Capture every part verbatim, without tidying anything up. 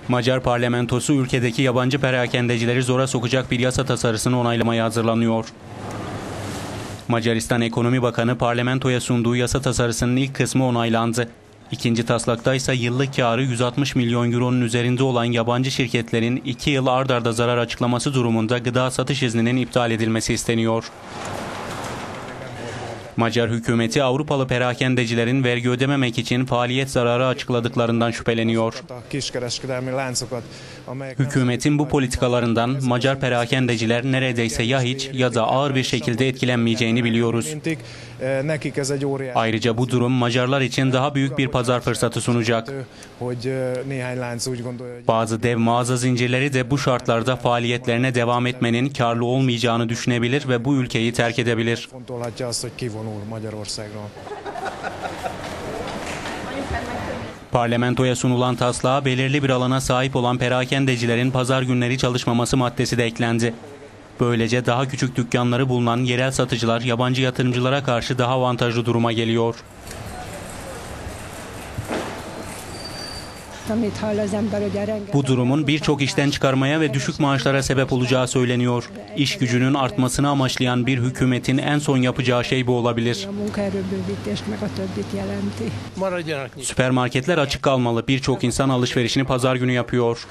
Macar parlamentosu ülkedeki yabancı perakendecileri zora sokacak bir yasa tasarısını onaylamaya hazırlanıyor. Macaristan Ekonomi Bakanı parlamentoya sunduğu yasa tasarısının ilk kısmı onaylandı. İkinci taslakta ise yıllık karı yüz altmış milyon euronun üzerinde olan yabancı şirketlerin iki yıl ard arda zarar açıklaması durumunda gıda satış izninin iptal edilmesi isteniyor. Macar hükümeti Avrupalı perakendecilerin vergi ödememek için faaliyet zararı açıkladıklarından şüpheleniyor. Hükümetin bu politikalarından Macar perakendeciler neredeyse ya hiç ya da ağır bir şekilde etkilenmeyeceğini biliyoruz. Ayrıca bu durum Macarlar için daha büyük bir pazar fırsatı sunacak. Bazı dev mağaza zincirleri de bu şartlarda faaliyetlerine devam etmenin karlı olmayacağını düşünebilir ve bu ülkeyi terk edebilir. Parlamentoya sunulan taslağa belirli bir alana sahip olan perakendecilerin pazar günleri çalışmaması maddesi de eklendi. Böylece daha küçük dükkanları bulunan yerel satıcılar yabancı yatırımcılara karşı daha avantajlı duruma geliyor. Bu durumun birçok işten çıkarmaya ve düşük maaşlara sebep olacağı söyleniyor. İş gücünün artmasını amaçlayan bir hükümetin en son yapacağı şey bu olabilir. Süpermarketler açık kalmalı. Birçok insan alışverişini pazar günü yapıyor.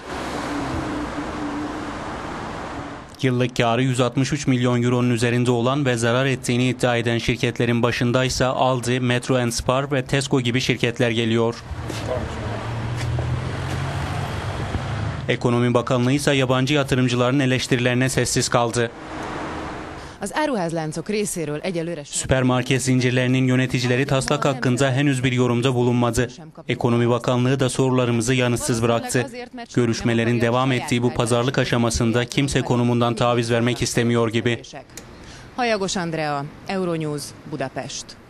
Yıllık karı yüz altmış üç milyon euronun üzerinde olan ve zarar ettiğini iddia eden şirketlerin başındaysa Aldi, Metro and Spar ve Tesco gibi şirketler geliyor. Ekonomi Bakanlığı ise yabancı yatırımcıların eleştirilerine sessiz kaldı. Süpermarket zincirlerinin yöneticileri taslak hakkında henüz bir yorumda bulunmadı. Ekonomi Bakanlığı da sorularımızı yanıtsız bıraktı. Görüşmelerin devam ettiği bu pazarlık aşamasında kimse konumundan taviz vermek istemiyor gibi. Hajagos Andrea, Euronews, Budapest.